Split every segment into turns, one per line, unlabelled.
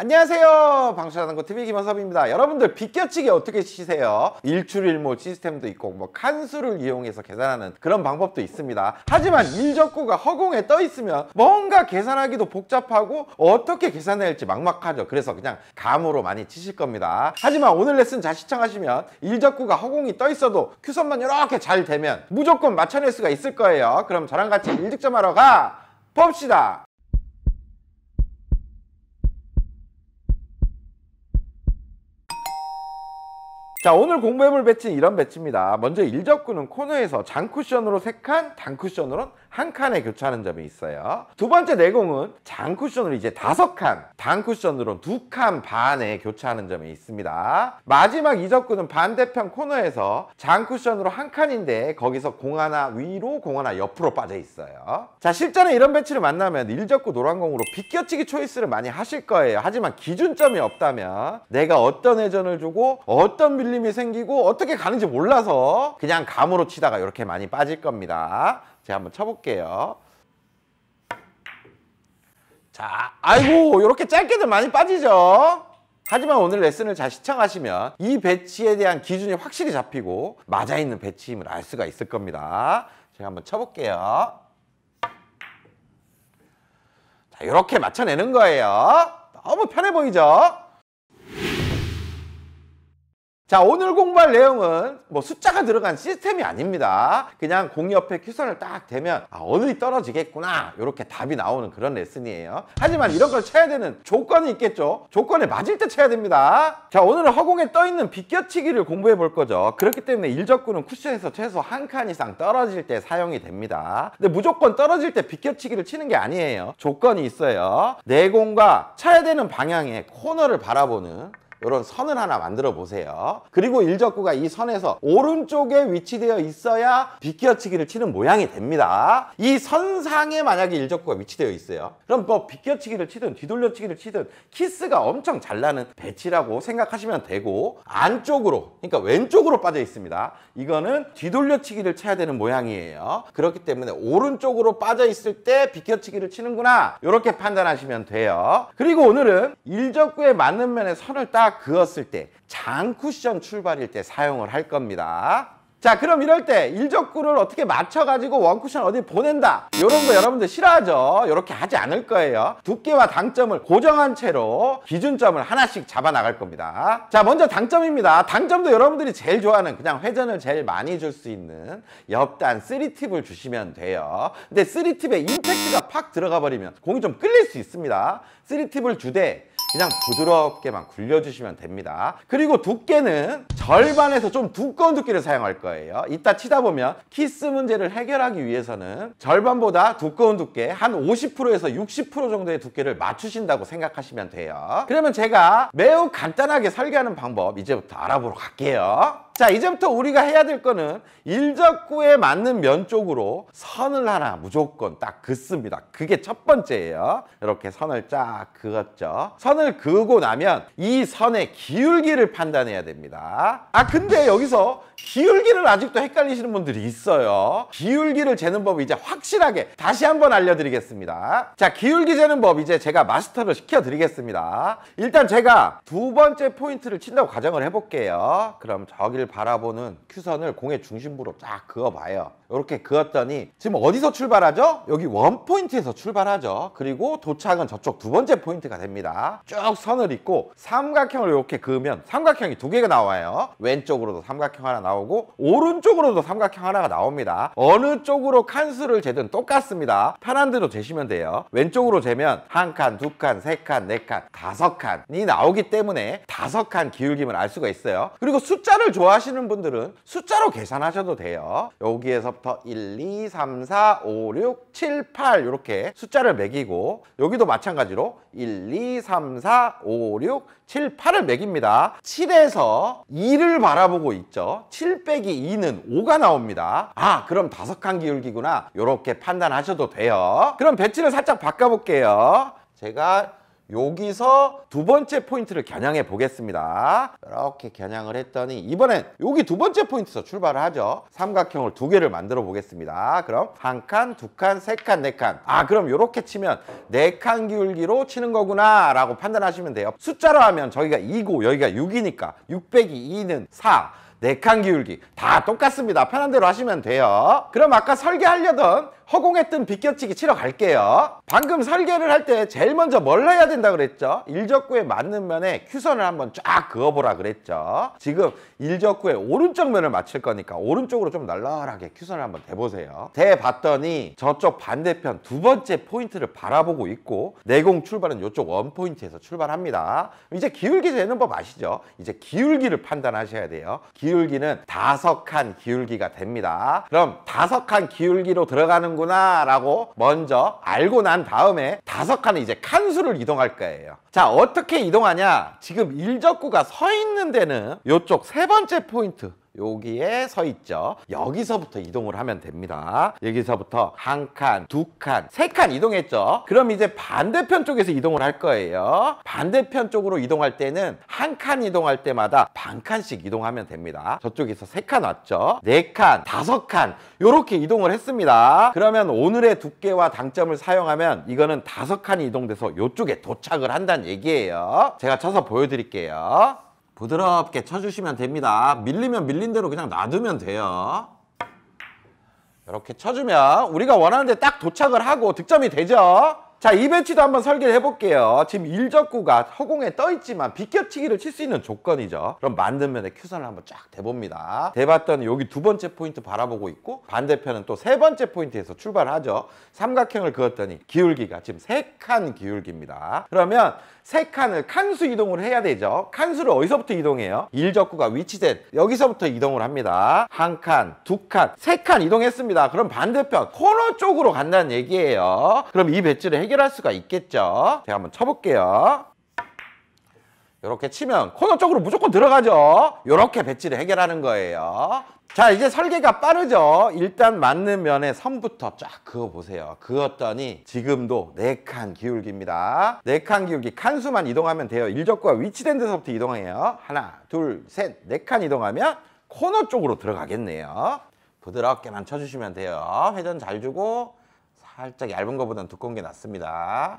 안녕하세요, 방출하는거TV 김원섭입니다. 여러분들 비껴치기 어떻게 치세요? 일출일몰 시스템도 있고 뭐 칸수를 이용해서 계산하는 그런 방법도 있습니다. 하지만 일적구가 허공에 떠 있으면 뭔가 계산하기도 복잡하고 어떻게 계산해야 할지 막막하죠. 그래서 그냥 감으로 많이 치실 겁니다. 하지만 오늘 레슨 잘 시청하시면 일적구가 허공이 떠 있어도 큐선만 이렇게 잘 되면 무조건 맞춰낼 수가 있을 거예요. 그럼 저랑 같이 일득점하러 가 봅시다. 자, 오늘 공부해볼 배치는 이런 배치입니다. 먼저 일적구는 코너에서 장쿠션으로 3칸, 단쿠션으로 1칸에 교차하는 점이 있어요. 두 번째 내공은 장쿠션으로 이제 5칸, 단쿠션으로 2칸 반에 교차하는 점이 있습니다. 마지막 이적구는 반대편 코너에서 장쿠션으로 1칸인데 거기서 공 하나 위로, 공 하나 옆으로 빠져 있어요. 자, 실전에 이런 배치를 만나면 일적구 노란공으로 비껴치기 초이스를 많이 하실 거예요. 하지만 기준점이 없다면 내가 어떤 회전을 주고 어떤 밀림이 생기고 어떻게 가는지 몰라서 그냥 감으로 치다가 이렇게 많이 빠질 겁니다. 제가 한번 쳐볼게요. 자, 아이고 이렇게 짧게들 많이 빠지죠. 하지만 오늘 레슨을 잘 시청하시면 이 배치에 대한 기준이 확실히 잡히고 맞아있는 배치임을 알 수가 있을 겁니다. 제가 한번 쳐볼게요. 자, 이렇게 맞춰내는 거예요. 너무 편해 보이죠? 자, 오늘 공부할 내용은 뭐 숫자가 들어간 시스템이 아닙니다. 그냥 공 옆에 큐선을 딱 대면 어느 떨어지겠구나 이렇게 답이 나오는 그런 레슨이에요. 하지만 이런 걸 쳐야 되는 조건이 있겠죠. 조건에 맞을 때 쳐야 됩니다. 자, 오늘은 허공에 떠있는 비껴치기를 공부해 볼 거죠. 그렇기 때문에 일적구는 쿠션에서 최소 1칸 이상 떨어질 때 사용이 됩니다. 근데 무조건 떨어질 때 비껴치기를 치는 게 아니에요. 조건이 있어요. 내공과 쳐야 되는 방향의 코너를 바라보는 이런 선을 하나 만들어 보세요. 그리고 일적구가 이 선에서 오른쪽에 위치되어 있어야 비껴치기를 치는 모양이 됩니다. 이 선상에 만약에 일적구가 위치되어 있어요. 그럼 뭐 비껴치기를 치든 뒤돌려치기를 치든 키스가 엄청 잘 나는 배치라고 생각하시면 되고, 안쪽으로, 그러니까 왼쪽으로 빠져 있습니다. 이거는 뒤돌려치기를 쳐야 되는 모양이에요. 그렇기 때문에 오른쪽으로 빠져 있을 때 비껴치기를 치는구나 이렇게 판단하시면 돼요. 그리고 오늘은 일적구에 맞는 면에 선을 딱 그었을 때 장쿠션 출발일 때 사용을 할 겁니다. 자, 그럼 이럴 때 일적구를 어떻게 맞춰가지고 원쿠션 어디 보낸다 이런 거 여러분들 싫어하죠? 이렇게 하지 않을 거예요. 두께와 당점을 고정한 채로 기준점을 하나씩 잡아 나갈 겁니다. 자, 먼저 당점입니다. 당점도 여러분들이 제일 좋아하는 그냥 회전을 제일 많이 줄 수 있는 옆단 3팁을 주시면 돼요. 근데 3팁에 임팩트가 팍 들어가 버리면 공이 좀 끌릴 수 있습니다. 3팁을 주되 그냥 부드럽게만 굴려주시면 됩니다. 그리고 두께는 절반에서 좀 두꺼운 두께를 사용할 거예요. 이따 치다 보면 키스 문제를 해결하기 위해서는 절반보다 두꺼운 두께 한 50%에서 60% 정도의 두께를 맞추신다고 생각하시면 돼요. 그러면 제가 매우 간단하게 설계하는 방법 이제부터 알아보러 갈게요. 자, 이제부터 우리가 해야 될 거는 일적구에 맞는 면 쪽으로 선을 하나 무조건 딱 긋습니다. 그게 첫 번째예요. 이렇게 선을 쫙 그었죠. 선을 그으고 나면 이 선의 기울기를 판단해야 됩니다. 근데 여기서 기울기를 아직도 헷갈리시는 분들이 있어요. 기울기를 재는 법 이제 확실하게 다시 한번 알려드리겠습니다. 자, 기울기 재는 법 이제 제가 마스터를 시켜드리겠습니다. 일단 제가 두 번째 포인트를 친다고 가정을 해볼게요. 그럼 저기를 바라보는 큐선을 공의 중심부로 쫙 그어봐요. 이렇게 그었더니 지금 어디서 출발하죠? 여기 원포인트에서 출발하죠. 그리고 도착은 저쪽 두 번째 포인트가 됩니다. 쭉 선을 잇고 삼각형을 이렇게 그으면 삼각형이 두 개가 나와요. 왼쪽으로도 삼각형 하나 나오고 오른쪽으로도 삼각형 하나가 나옵니다. 어느 쪽으로 칸수를 재든 똑같습니다. 편한 대로 재시면 돼요. 왼쪽으로 재면 1칸, 2칸, 3칸, 4칸, 5칸이 나오기 때문에 5칸 기울김을 알 수가 있어요. 그리고 숫자를 좋아하시는 분들은 숫자로 계산하셔도 돼요. 여기에서부터 1, 2, 3, 4, 5, 6, 7, 8 이렇게 숫자를 매기고 여기도 마찬가지로 1, 2, 3, 4, 5, 6, 7, 8을 매깁니다. 7에서 2를 바라보고 있죠. 7 빼기 2는 5가 나옵니다. 그럼 5칸 기울기구나 이렇게 판단하셔도 돼요. 그럼 배치를 살짝 바꿔볼게요. 제가 여기서 두 번째 포인트를 겨냥해 보겠습니다. 이렇게 겨냥을 했더니 이번엔 여기 두 번째 포인트에서 출발을 하죠. 삼각형을 두 개를 만들어 보겠습니다. 그럼 한 칸, 두 칸, 세 칸, 네 칸. 그럼 이렇게 치면 네 칸 기울기로 치는 거구나 라고 판단하시면 돼요. 숫자로 하면 저기가 2고 여기가 6이니까 6 빼기 2는 4. 네 칸 기울기 다 똑같습니다. 편한 대로 하시면 돼요. 그럼 아까 설계하려던 허공에 뜬 비껴치기 치러 갈게요. 방금 설계를 할 때 제일 먼저 뭘 해야 된다 그랬죠? 일적구에 맞는 면에 큐선을 한번 쫙 그어보라 그랬죠. 지금 일적구에 오른쪽 면을 맞출 거니까 오른쪽으로 좀 널널하게 큐선을 한번 대보세요. 대봤더니 저쪽 반대편 두 번째 포인트를 바라보고 있고 내공 출발은 이쪽 원포인트에서 출발합니다. 이제 기울기 재는 법 아시죠? 이제 기울기를 판단하셔야 돼요. 기울기는 5칸 기울기가 됩니다. 그럼 5칸 기울기로 들어가는 구나 라고 먼저 알고 난 다음에 5칸은 이제 칸수를 이동할 거예요. 자, 어떻게 이동하냐? 지금 일적구가 서 있는 데는 이쪽 세 번째 포인트 여기에 서 있죠. 여기서부터 이동을 하면 됩니다. 여기서부터 한 칸, 두 칸, 세 칸 이동했죠. 그럼 이제 반대편 쪽에서 이동을 할 거예요. 반대편 쪽으로 이동할 때는 한 칸 이동할 때마다 반 칸씩 이동하면 됩니다. 저쪽에서 세 칸 왔죠. 네 칸, 5칸 이렇게 이동을 했습니다. 그러면 오늘의 두께와 당점을 사용하면 이거는 5칸이 이동돼서 이쪽에 도착을 한다는 얘기예요. 제가 쳐서 보여드릴게요. 부드럽게 쳐주시면 됩니다. 밀리면 밀린 대로 그냥 놔두면 돼요. 이렇게 쳐주면 우리가 원하는 데 딱 도착을 하고 득점이 되죠. 자, 이 배치도 한번 설계를 해볼게요. 지금 일적구가 허공에 떠 있지만 비껴치기를 칠 수 있는 조건이죠. 그럼 만든 면에 큐선을 한번 쫙 대봅니다. 대봤더니 여기 두 번째 포인트 바라보고 있고 반대편은 또 세 번째 포인트에서 출발하죠. 삼각형을 그었더니 기울기가 지금 3칸 기울기입니다. 그러면 3칸을 칸수 이동을 해야 되죠. 칸수를 어디서부터 이동해요? 일적구가 위치된 여기서부터 이동을 합니다. 한 칸, 두 칸, 세 칸 이동했습니다. 그럼 반대편 코너 쪽으로 간다는 얘기예요. 그럼 이 배치를 해결할 수가 있겠죠. 제가 한번 쳐볼게요. 이렇게 치면 코너 쪽으로 무조건 들어가죠. 이렇게 배치를 해결하는 거예요. 자, 이제 설계가 빠르죠. 일단 맞는 면에 선부터 쫙 그어보세요. 그었더니 지금도 4칸 기울기입니다. 4칸 기울기 칸수만 이동하면 돼요. 일적구가 위치된 데서부터 이동해요. 하나, 둘, 셋, 4칸 이동하면 코너 쪽으로 들어가겠네요. 부드럽게만 쳐주시면 돼요. 회전 잘 주고 살짝 얇은 것보다는 두꺼운 게 낫습니다.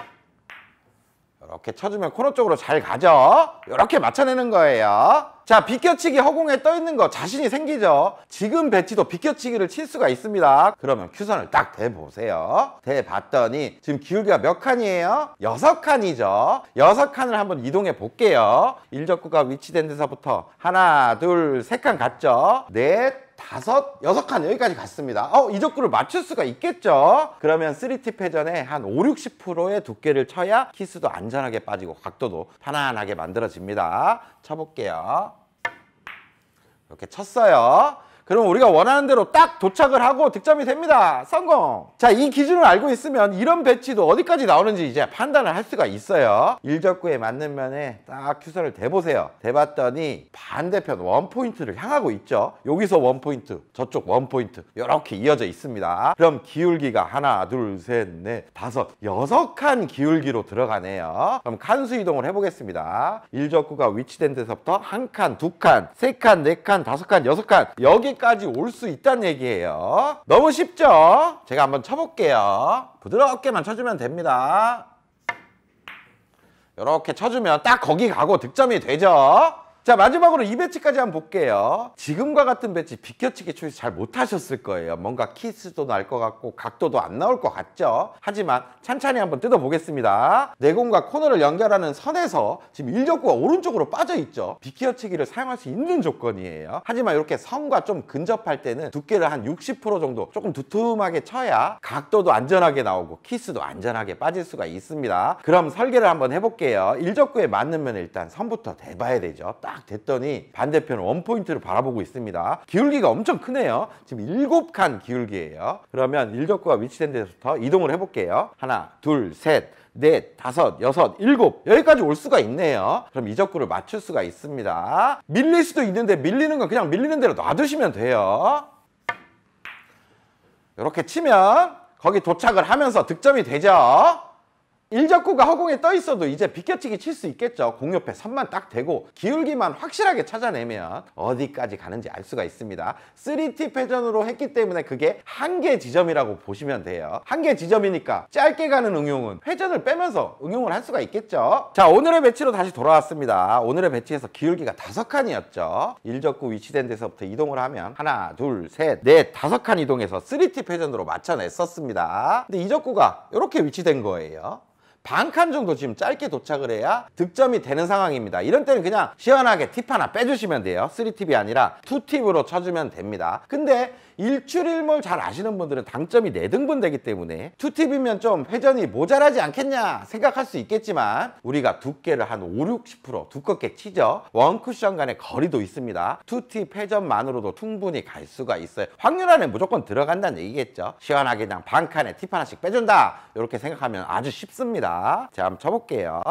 이렇게 쳐주면 코너 쪽으로 잘 가죠. 이렇게 맞춰내는 거예요. 자, 비껴치기 허공에 떠 있는 거 자신이 생기죠. 지금 배치도 비껴치기를 칠 수가 있습니다. 그러면 큐선을 딱 대보세요. 대봤더니 지금 기울기가 몇 칸이에요? 6칸이죠. 6칸을 한번 이동해 볼게요. 일적구가 위치된 데서부터 하나, 둘, 3칸 갔죠. 넷, 5, 6칸 여기까지 갔습니다. 이 적구를 맞출 수가 있겠죠. 그러면 3팁 회전에 한 5, 60%의 두께를 쳐야 키스도 안전하게 빠지고 각도도 편안하게 만들어집니다. 쳐볼게요. 이렇게 쳤어요. 그럼 우리가 원하는 대로 딱 도착을 하고 득점이 됩니다. 성공! 자, 이 기준을 알고 있으면 이런 배치도 어디까지 나오는지 이제 판단을 할 수가 있어요. 일적구에 맞는 면에 딱 큐선을 대보세요. 대봤더니 반대편 원포인트를 향하고 있죠. 여기서 원포인트, 저쪽 원포인트 이렇게 이어져 있습니다. 그럼 기울기가 하나, 둘, 셋, 넷, 5, 6칸 기울기로 들어가네요. 그럼 칸수 이동을 해보겠습니다. 일적구가 위치된 데서부터 한 칸, 두 칸, 세 칸, 네 칸, 5칸, 6칸 여기까지 올 수 있다는 얘기예요. 너무 쉽죠? 제가 한번 쳐볼게요. 부드럽게만 쳐주면 됩니다. 이렇게 쳐주면 딱 거기 가고 득점이 되죠. 자, 마지막으로 이 배치까지 한번 볼게요. 지금과 같은 배치 비껴치기 초이스 잘 못하셨을 거예요. 뭔가 키스도 날 것 같고 각도도 안 나올 것 같죠. 하지만 찬찬히 한번 뜯어보겠습니다. 내공과 코너를 연결하는 선에서 지금 일적구가 오른쪽으로 빠져있죠. 비껴치기를 사용할 수 있는 조건이에요. 하지만 이렇게 선과 좀 근접할 때는 두께를 한 60% 정도 조금 두툼하게 쳐야 각도도 안전하게 나오고 키스도 안전하게 빠질 수가 있습니다. 그럼 설계를 한번 해볼게요. 일적구에 맞는 면에 일단 선부터 대봐야 되죠. 딱 됐더니 반대편 원포인트를 바라보고 있습니다. 기울기가 엄청 크네요. 지금 7칸 기울기예요. 그러면 일적구가 위치된 데서부터 이동을 해볼게요. 하나, 둘, 셋, 넷, 5, 6, 7 여기까지 올 수가 있네요. 그럼 이 적구를 맞출 수가 있습니다. 밀릴 수도 있는데 밀리는 건 그냥 밀리는 대로 놔두시면 돼요. 이렇게 치면 거기 도착을 하면서 득점이 되죠. 일적구가 허공에 떠 있어도 이제 비껴치기 칠 수 있겠죠. 공 옆에 선만 딱 대고 기울기만 확실하게 찾아내면 어디까지 가는지 알 수가 있습니다. 3T 패전으로 했기 때문에 그게 한계 지점이라고 보시면 돼요. 한계 지점이니까 짧게 가는 응용은 회전을 빼면서 응용을 할 수가 있겠죠. 자, 오늘의 배치로 다시 돌아왔습니다. 오늘의 배치에서 기울기가 5칸이었죠. 일적구 위치된 데서부터 이동을 하면 하나, 둘, 셋, 넷, 5칸 이동해서 3T 패전으로 맞춰냈었습니다. 근데 이적구가 이렇게 위치된 거예요. 반 칸 정도 지금 짧게 도착을 해야 득점이 되는 상황입니다. 이런 때는 그냥 시원하게 팁 하나 빼주시면 돼요. 3팁이 아니라 2팁으로 쳐주면 됩니다. 근데 일출일몰 잘 아시는 분들은 당점이 4등분 되기 때문에 2팁이면 좀 회전이 모자라지 않겠냐 생각할 수 있겠지만 우리가 두께를 한 5, 60% 두껍게 치죠. 원쿠션 간의 거리도 있습니다. 2팁 회전만으로도 충분히 갈 수가 있어요. 확률 안에 무조건 들어간다는 얘기겠죠. 시원하게 그냥 반 칸에 팁 하나씩 빼준다 이렇게 생각하면 아주 쉽습니다. 자, 한번 쳐볼게요.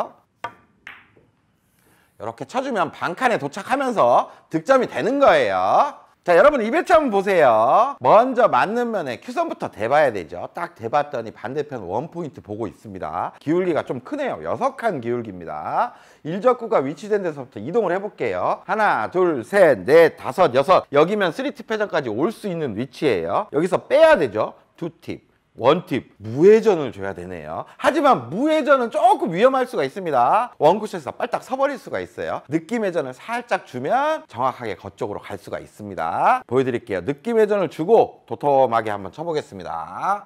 이렇게 쳐주면 반 칸에 도착하면서 득점이 되는 거예요. 자, 여러분 이 배치 한번 보세요. 먼저 맞는 면에 큐선부터 대봐야 되죠. 딱 대봤더니 반대편 원포인트 보고 있습니다. 기울기가 좀 크네요. 6칸 기울기입니다. 일적구가 위치된 데서부터 이동을 해볼게요. 하나, 둘, 셋, 넷, 5, 6. 여기면 3팁 회전까지 올 수 있는 위치예요. 여기서 빼야 되죠. 2팁. 원팁, 무회전을 줘야 되네요. 하지만 무회전은 조금 위험할 수가 있습니다. 원쿠션에서 빨딱 서버릴 수가 있어요. 느낌 회전을 살짝 주면 정확하게 거쪽으로 갈 수가 있습니다. 보여드릴게요. 느낌 회전을 주고 도톰하게 한번 쳐보겠습니다.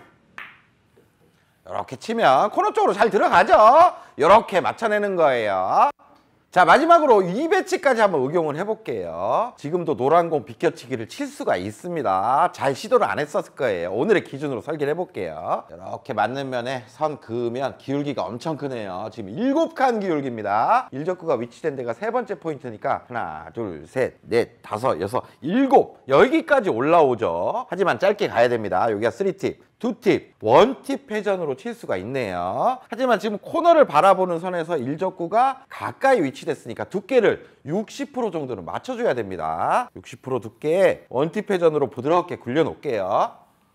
이렇게 치면 코너 쪽으로 잘 들어가죠? 이렇게 맞춰내는 거예요. 자, 마지막으로 이 배치까지 한번 응용을 해볼게요. 지금도 노란 공 비껴치기를 칠 수가 있습니다. 잘 시도를 안 했었을 거예요. 오늘의 기준으로 설계를 해볼게요. 이렇게 맞는 면에 선 그으면 기울기가 엄청 크네요. 지금 7칸 기울기입니다. 일적구가 위치된 데가 3번째 포인트니까 하나, 둘, 셋, 넷, 5, 6, 7 여기까지 올라오죠. 하지만 짧게 가야 됩니다. 여기가 3팁. 2팁, 1팁 회전으로 칠 수가 있네요. 하지만 지금 코너를 바라보는 선에서 일적구가 가까이 위치됐으니까 두께를 60% 정도는 맞춰줘야 됩니다. 60% 두께에 1팁 회전으로 부드럽게 굴려놓을게요.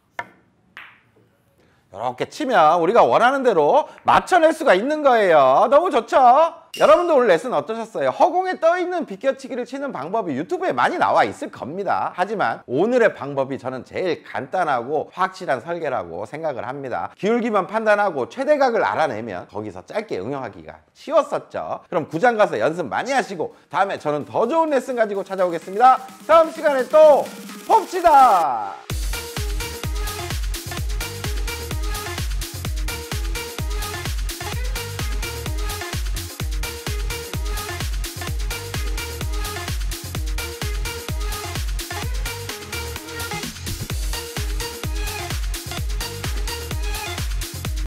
이렇게 치면 우리가 원하는 대로 맞춰낼 수가 있는 거예요. 너무 좋죠? 여러분들 오늘 레슨 어떠셨어요? 허공에 떠있는 비껴치기를 치는 방법이 유튜브에 많이 나와 있을 겁니다. 하지만 오늘의 방법이 저는 제일 간단하고 확실한 설계라고 생각을 합니다. 기울기만 판단하고 최대각을 알아내면 거기서 짧게 응용하기가 쉬웠었죠. 그럼 구장 가서 연습 많이 하시고 다음에 저는 더 좋은 레슨 가지고 찾아오겠습니다. 다음 시간에 또 봅시다.